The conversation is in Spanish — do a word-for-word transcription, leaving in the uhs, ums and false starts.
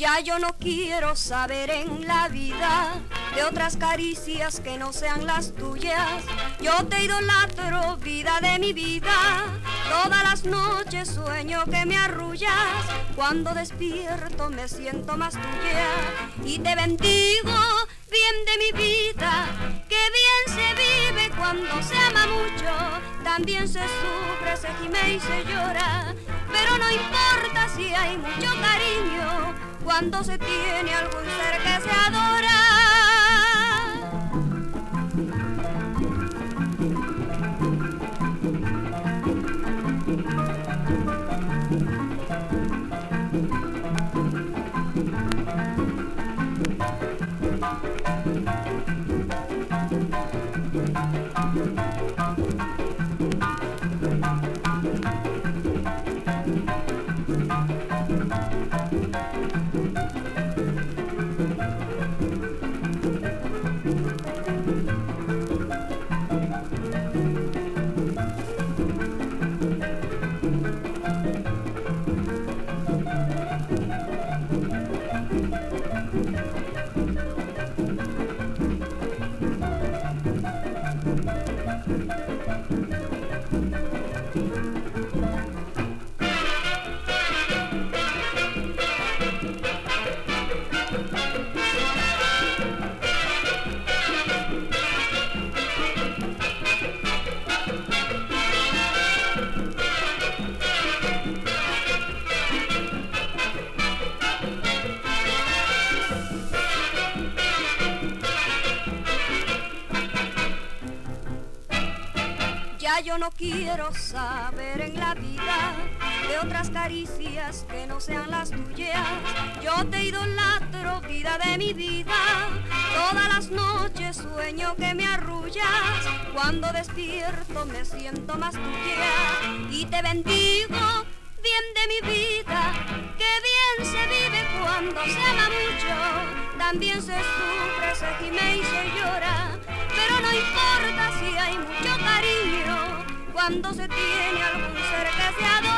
Ya yo no quiero saber en la vida de otras caricias que no sean las tuyas. Yo te idolatro, vida de mi vida. Todas las noches sueño que me arrullas. Cuando despierto me siento más tuya. Y te bendigo, bien de mi vida. Que bien se vive cuando se ama mucho. También se sufre, se gime y se llora. Pero no importa si hay mucho cariño cuando se tiene algún ser que se adora. Ya yo no quiero saber en la vida de otras caricias que no sean las tuyas. Yo te idolatro, vida de mi vida. Todas las noches sueño que me arrullas. Cuando despierto me siento más tuya. Y te bendigo, bien de mi vida. Que bien se vive cuando se ama mucho. También se sufre, se gime y se llora. Pero no importa si hay mucho cariño cuando se tiene algún ser que se adora.